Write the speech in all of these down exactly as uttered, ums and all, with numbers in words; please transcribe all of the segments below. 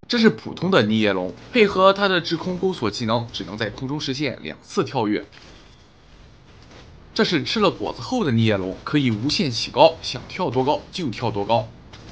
这是普通的逆叶龙，配合它的滞空钩索技能，只能在空中实现两次跳跃。这是吃了果子后的逆叶龙，可以无限起高，想跳多高就跳多高。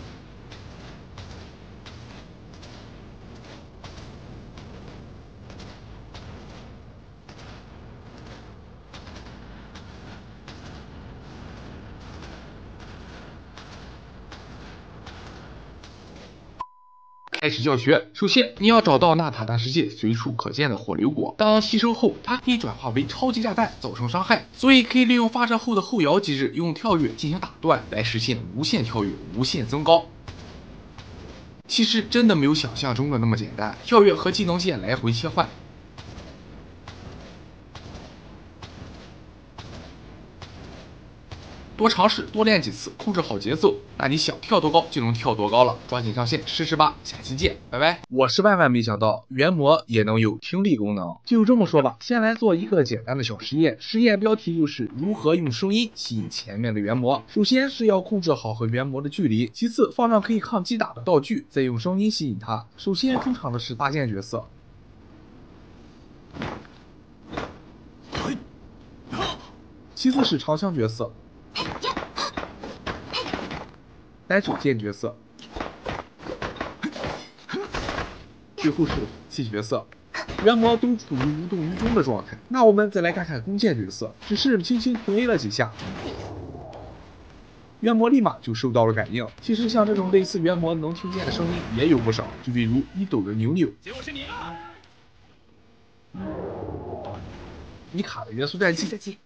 开始教学，首先你要找到纳塔大世界随处可见的火流果，当吸收后，它可以转化为超级炸弹，造成伤害，所以可以利用发射后的后摇机制，用跳跃进行打断，来实现无限跳跃、无限增高。其实真的没有想象中的那么简单，跳跃和技能线来回切换。 多尝试，多练几次，控制好节奏，那你想跳多高就能跳多高了。抓紧上线试试吧，下期见，拜拜。我是万万没想到，原模也能有听力功能。就这么说吧，先来做一个简单的小实验，实验标题就是如何用声音吸引前面的原模。首先是要控制好和原模的距离，其次放上可以抗击打的道具，再用声音吸引它。首先出场的是搭建角色。 其次是长枪角色，单手剑角色，最后是武器角色。原模都处于无动于衷的状态。那我们再来看看弓箭角色，只是轻轻停 A 了几下，原模立马就收到了感应。其实像这种类似原模能听见的声音也有不少，就比如一抖的牛牛，结果是你啊，米卡的元素战技。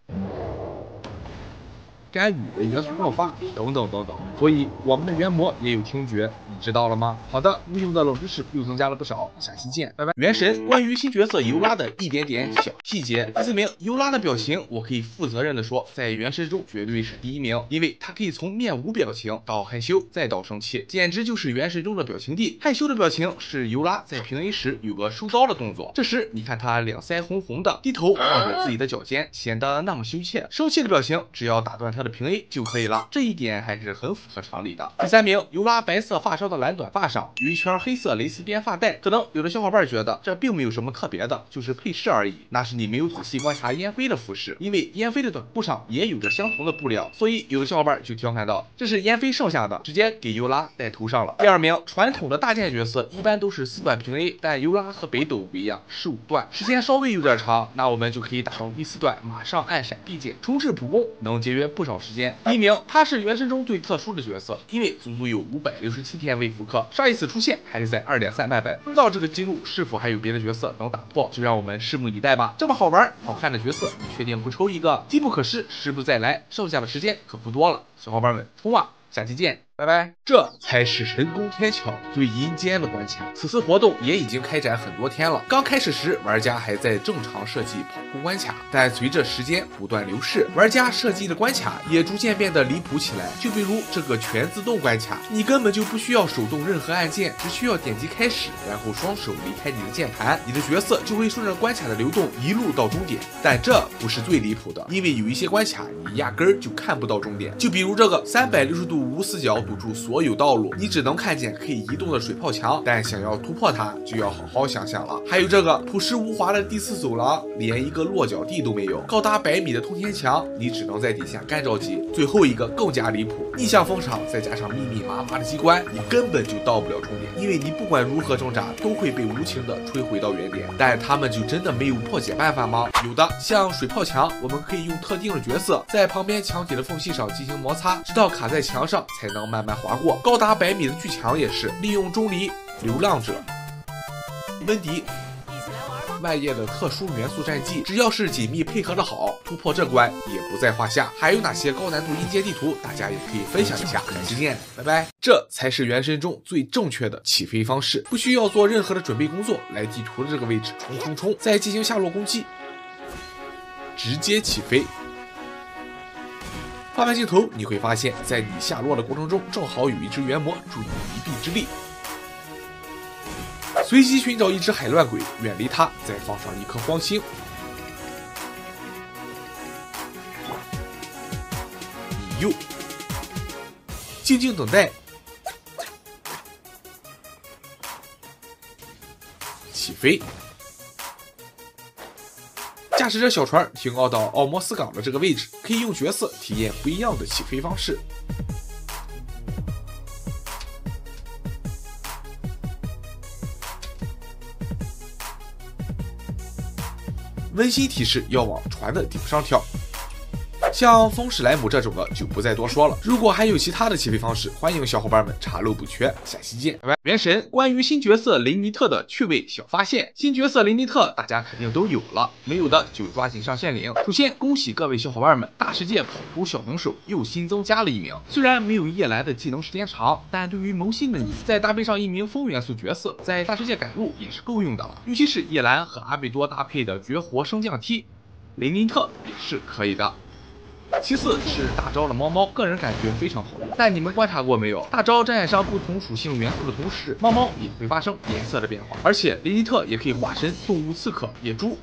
干雨的元素爆发等等等等，所以我们的原模也有听觉，你知道了吗？好的，无用的冷知识又增加了不少，下期见，拜拜。原神关于新角色尤拉的一点点小细节。第四名，尤拉的表情，我可以负责任的说，在原神中绝对是第一名，因为他可以从面无表情到害羞，再到生气，简直就是原神中的表情帝。害羞的表情是尤拉在平 A 时有个收刀的动作，这时你看他两腮红红的，低头望着自己的脚尖，显得那么羞怯。生气的表情，只要打断他的平 A 就可以了，这一点还是很符合常理的。第三名，尤拉白色发梢的蓝短发上有一圈黑色蕾丝边发带，可能有的小伙伴觉得这并没有什么特别的，就是配饰而已。那是你没有仔细观察烟飞的服饰，因为烟飞的短裤上也有着相同的布料，所以有的小伙伴就调侃到这是烟飞剩下的，直接给尤拉戴头上了。第二名，传统的大剑角色一般都是四段平 A， 但尤拉和北斗不一样，是五段，时间稍微有点长，那我们就可以打到第四段，马上按闪避键重置普攻，能节约不少时间。第一名，他是原神中最特殊的角色，因为足足有五百六十七天未复刻，上一次出现还是在 二点三 版本，不知道这个记录是否还有别的角色能打破，就让我们拭目以待吧。这么好玩好看的角色，你确定不抽一个？机不可失，时不再来，剩下的时间可不多了，小伙伴们冲啊！下期见。拜拜，这才是神宫天桥最阴间的关卡。此次活动也已经开展很多天了。刚开始时，玩家还在正常设计跑酷关卡，但随着时间不断流逝，玩家设计的关卡也逐渐变得离谱起来。就比如这个全自动关卡，你根本就不需要手动任何按键，只需要点击开始，然后双手离开你的键盘，你的角色就会顺着关卡的流动一路到终点。但这不是最离谱的，因为有一些关卡你压根儿就看不到终点。就比如这个三百六十度无死角堵住所有道路，你只能看见可以移动的水泡墙，但想要突破它就要好好想想了。还有这个朴实无华的第四走廊，连一个落脚地都没有，高达百米的通天墙，你只能在底下干着急。最后一个更加离谱，逆向风场再加上密密麻麻的机关，你根本就到不了终点，因为你不管如何挣扎都会被无情的吹回到原点。但他们就真的没有破解办法吗？有的，像水泡墙，我们可以用特定的角色在旁边墙体的缝隙上进行摩擦，直到卡在墙上才能慢慢滑过。高达百米的巨墙也是利用钟离、流浪者、温迪、外叶的特殊元素战绩，只要是紧密配合的好，突破这关也不在话下。还有哪些高难度阴阶地图，大家也可以分享一下。下期见，拜拜。这才是原神中最正确的起飞方式，不需要做任何的准备工作，来地图的这个位置冲冲冲，再进行下落攻击，直接起飞。画面镜头，你会发现在你下落的过程中，正好有一只原魔助你一臂之力。随机寻找一只海乱鬼，远离它，再放上一颗荒星。引诱，静静等待。 起飞。驾驶着小船停靠到奥莫斯港的这个位置，可以用角色体验不一样的起飞方式。温馨提示：要往船的顶上跳。像风史莱姆这种的就不再多说了。如果还有其他的起飞方式，欢迎小伙伴们查漏补缺。下期见，拜拜。原神关于新角色雷尼特的趣味小发现。新角色雷尼特大家肯定都有了，没有的就抓紧上线领。首先恭喜各位小伙伴们，大世界跑图小能手又新增加了一名。虽然没有夜来的技能时间长，但对于萌新们，再搭配上一名风元素角色，在大世界赶路也是够用的了。尤其是夜兰和阿贝多搭配的绝活升降梯，雷尼特也是可以的。其次是大招的猫猫，个人感觉非常好用。但你们观察过没有？大招沾染上不同属性元素的同时，猫猫也会发生颜色的变化，而且雷尼特也可以化身动物刺客野猪。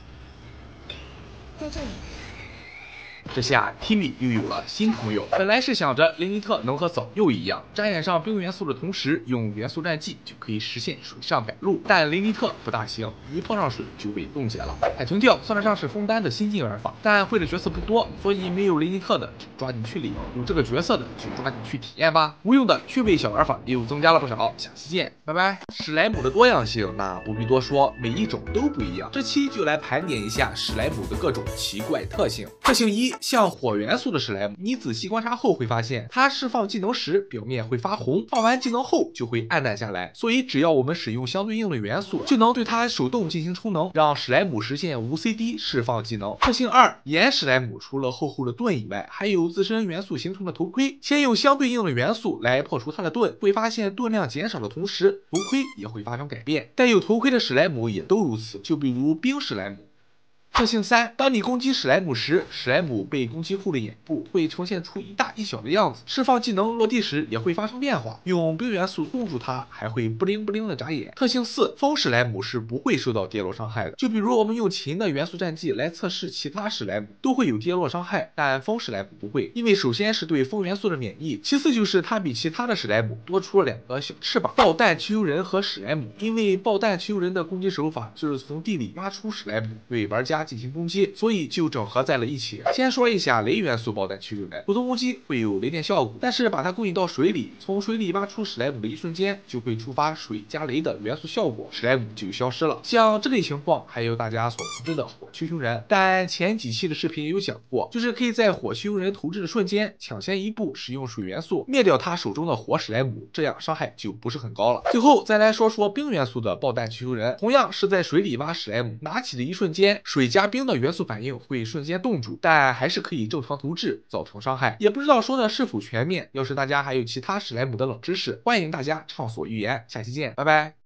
在这里。这下 Timmy 又有了新朋友。本来是想着雷尼特能和早柚一样，沾染上冰元素的同时，用元素战技就可以实现水上赶路，但雷尼特不大行，一碰上水就被冻结了。海豚调算得上是枫丹的新进玩法，但会的角色不多，所以没有雷尼特的就抓紧去领，有这个角色的就抓紧去体验吧。无用的趣味小玩法又增加了不少，下期见，拜拜。史莱姆的多样性那不必多说，每一种都不一样。这期就来盘点一下史莱姆的各种奇怪特性。特性一。像火元素的史莱姆，你仔细观察后会发现，它释放技能时表面会发红，放完技能后就会暗淡下来。所以只要我们使用相对应的元素，就能对它手动进行充能，让史莱姆实现无 C D 释放技能。特性二，岩史莱姆除了厚厚的盾以外，还有自身元素形成的头盔。先用相对应的元素来破除它的盾，会发现盾量减少的同时，头盔也会发生改变。带有头盔的史莱姆也都如此，就比如冰史莱姆。特性三，当你攻击史莱姆时，史莱姆被攻击后的眼部会呈现出一大一小的样子，释放技能落地时也会发生变化。用冰元素冻住它，还会不灵不灵的眨眼。特性四，风史莱姆是不会受到跌落伤害的，就比如我们用秦的元素战技来测试其他史莱姆，都会有跌落伤害，但风史莱姆不会，因为首先是对风元素的免疫，其次就是它比其他的史莱姆多出了两个小翅膀。爆弹蚩尤人和史莱姆，因为爆弹蚩尤人的攻击手法就是从地里挖出史莱姆，对玩家进行攻击，所以就整合在了一起。先说一下雷元素爆弹蚩尤人，普通攻击会有雷电效果，但是把它勾引到水里，从水里挖出史莱姆的一瞬间，就会触发水加雷的元素效果，史莱姆就消失了。像这类情况，还有大家所熟知的火蚩尤人，但前几期的视频也有讲过，就是可以在火蚩尤人投掷的瞬间，抢先一步使用水元素灭掉他手中的火史莱姆，这样伤害就不是很高了。最后再来说说冰元素的爆弹蚩尤人，同样是在水里挖史莱姆，拿起的一瞬间，水加冰的元素反应会瞬间冻住，但还是可以正常投掷，造成伤害。也不知道说的是否全面，要是大家还有其他史莱姆的冷知识，欢迎大家畅所欲言。下期见，拜拜。